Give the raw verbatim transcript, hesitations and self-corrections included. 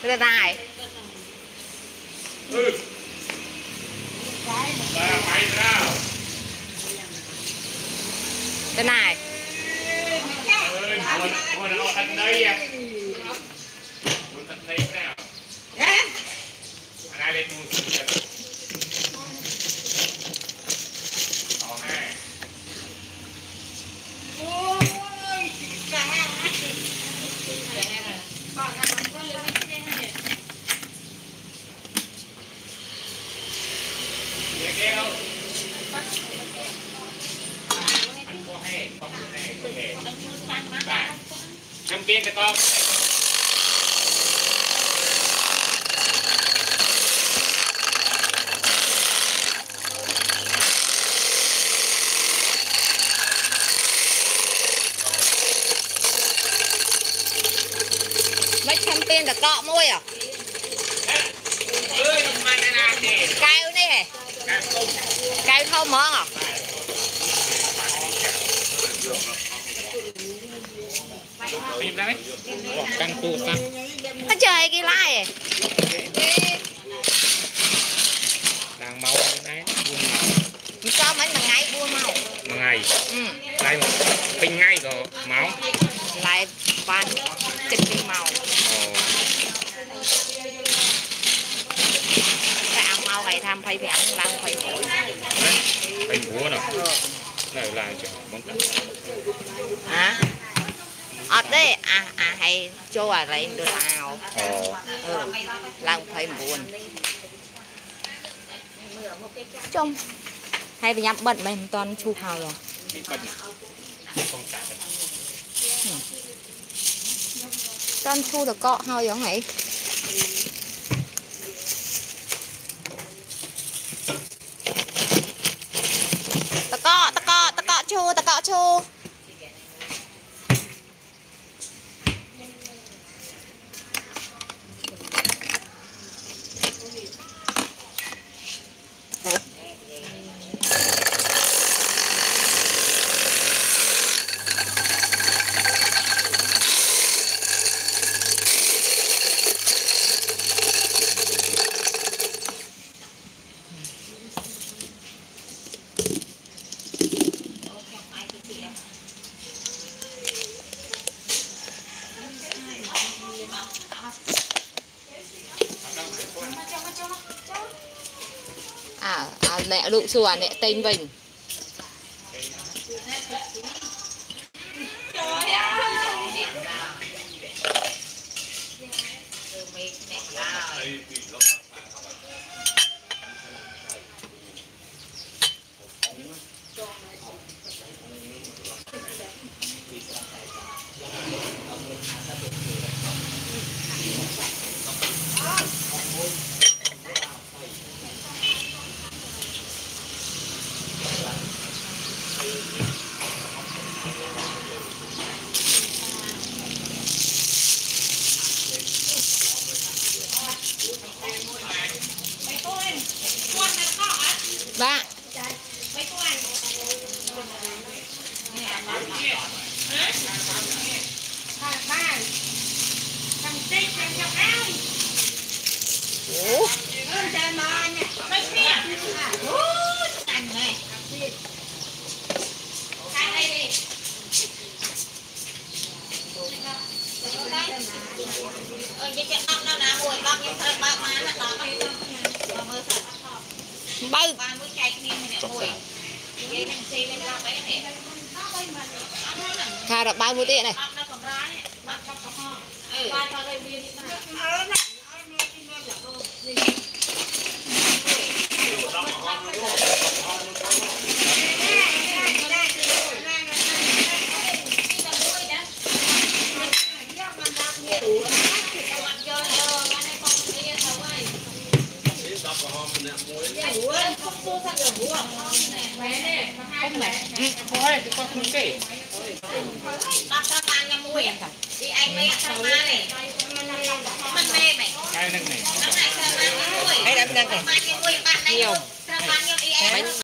Rồi này. Ừ. Ra mày ra. Rồi này. Ơi, ngồi ngồi đâu ăn đây à? Ngồi ăn đây nào. Anh ai lên mua sữa chưa? Còn nè. Ôi, cả còn là mình có lưỡi trên này. Nghe nghe đâu? Anh có hè, có hè, có hè. Bạn, năm viên cho con. Mấy trăm tiền là cọ môi à? Ơi, mà này nào nè. Cay này. Cay không món à? Tìm ra đấy. Căng tu căng. Nó chơi cái lai Đang máu đấy. buồn sao mấy mà ngày buồn màu. Một ngày. Ừ. Đây một pin ngay rồi máu. Lại bàn chích pin màu. Ồ. Cái ăn màu này tham phải phải ăn làm phải phải. Phải búa nào. Này là chỗ món canh. Hả? Ở đây à à hay cho à lại được nào. Ồ. Ừ. Làm phải buồn. Trông hay bị nhắm bận mình toàn chu hào rồi. Toàn chu được cọ hào giống này. Ta cọ, ta cọ, ta cọ chu, ta cọ chu. À, à mẹ lụ xùa mẹ tên Bình. Ba. Ủa. Bơ. Thà được bao nhiêu tiền này? Không này. Có này thì con không kể. Đọc ra bàn nhà mùi à? Đi anh mẹ sang ma này. Mình mê mày. Cái này này. Đọc lại sang ma nhà mùi. Hay đâm đâm này. Nhiều. Sang ma nhà mùi bạn này. Sang ma nhà đi em.